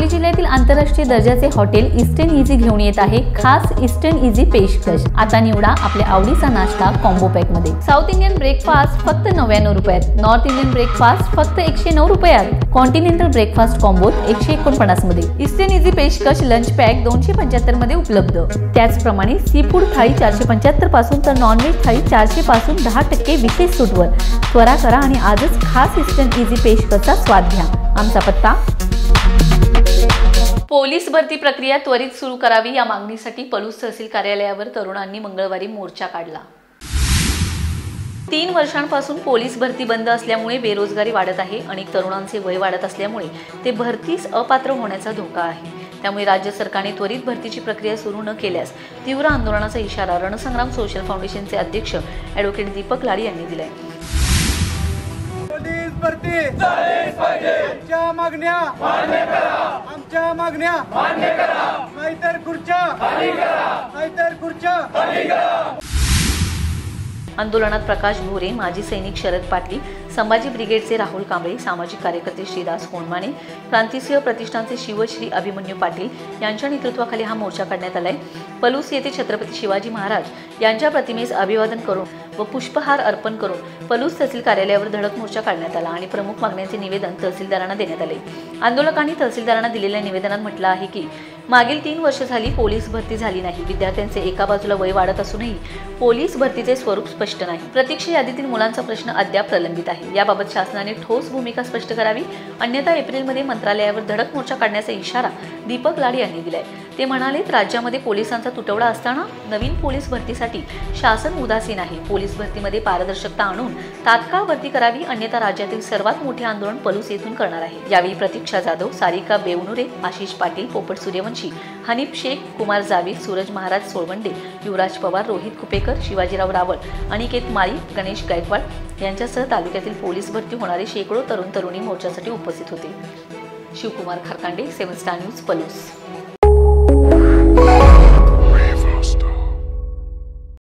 सांगली जिल्ह्यातील आंतरराष्ट्रीय दर्जाचे हॉटेल ईस्टर्न इझी घेऊन येत आहे खास ईस्टर्न इझी पेशकश। आता निवडा आपल्या आवडीचा नाश्ता कॉम्बो पॅक मध्ये। साऊथ इंडियन ब्रेकफास्ट फक्त 99 रुपयात, नॉर्थ इंडियन ब्रेकफास्ट फक्त 109 रुपयात, कॉन्टिनेंटल ब्रेकफास्ट कॉम्बो 149 मध्ये। ईस्टर्न इझी पेशकश लंच पॅक 275 मध्ये उपलब्ध। त्याचप्रमाणे सी फूड थाळी 475 पासून तर नॉन व्हेज थाळी 400 पासून 10% विशेष सूटवर। त्वरा करा आणि आजच खास ईस्टर्न इझी पेशकशचा स्वाद घ्या। आमचा पत्ता पोलीस भरती प्रक्रिया त्वरित सुरू करावी या मागणीसाठी पलूस तहसील कार्यालयावर तरुणांनी मंगळवारी मोर्चा काढला। 3 वर्षांपासून पोलीस भरती बंद असल्यामुळे बेरोजगारी वाढत आहे। अनेक तरुणांचे वय वाढत असल्यामुळे ते भरतीस अपात्र होण्याचा धोका आहे। त्यामुळे राज्य सरकारने त्वरित भरतीची प्रक्रिया सुरू न केल्यास तीव्र आंदोलनाचा इशारा रणसंग्राम सोशल फाउंडेशनचे अध्यक्ष ॲडव्होकेट दीपक लाडी यांनी दिलाय। पोलीस भरती झालीच पाहिजे, आमच्या मागण्या मान्य करा, आमच्या मागण्या मान्य करा, नाहीतर खुर्च्या खाली करा, नाहीतर खुर्च्या खाली करा। आंदोलनात प्रकाश भोरे, माजी सैनिक शरद पाटील, संभाजी ब्रिगेडचे राहुल कांबळे, सामाजिक कार्यकर्ते श्रीदास कोंडमाने, क्रांतिसिंह प्रतिष्ठानचे शिवश्री अभिमन्यू पाटील यांच्या नेतृत्वाखाली हा मोर्चा काढण्यात आलाय। पलूस येथे छत्रपती शिवाजी महाराज यांच्या प्रतिमेस अभिवादन करून व पुष्पहार अर्पण करून पलूस तहसील कार्यालयावर धडक मोर्चा काढण्यात आला आणि प्रमुख मागण्यांचे निवेदन तहसीलदारांना देण्यात आले। आंदोलकांनी तहसीलदारांना दिलेल्या निवेदनात म्हटलं आहे की मागील 3 वर्ष झाली पोलीस भरती झाली नाही। विद्यार्थ्यांचे एका बाजूला वय वाढत असूनही पोलीस भरतीचे स्वरूप स्पष्ट नाही। प्रतीक्षा यादीतील मुलांचा प्रश्न अद्याप प्रलंबित आहे। याबाबत शासनाने ठोस भूमिका स्पष्ट करावी, अन्यथा एप्रिलमध्ये मंत्रालयावर धडक मोर्चा काढण्याचा इशारा दीपक लाडी यांनी दिलाय। ते म्हणाले, राज्यामध्ये पोलिसांचा तुटवडा असताना नवीन पोलीस भरतीसाठी शासन उदासीन आहे। पोलीस भरतीमध्ये पारदर्शकता आणून तात्काळ भरती करावी, अन्यथा राज्यातील सर्वात मोठे आंदोलन पलूस येथून करणार आहे। यावेळी प्रतीक्षा जाधव, सारिका बेवनुरे, आशिष पाटील, पोपट सूर्यवंशी, हनीफ शेख, कुमार जावीर, सूरज महाराज सोळवंडे, युवराज पवार, रोहित कुपेकर, शिवाजीराव रावळ, अनिकेत माळी, गणेश गायकवाड यांच्यासह तालुक्यातील पोलीस भरती होणारे शेकडो तरुण तरुणी मोर्चासाठी उपस्थित होते। Shivkumar Kharkande, 7 star news, Palus.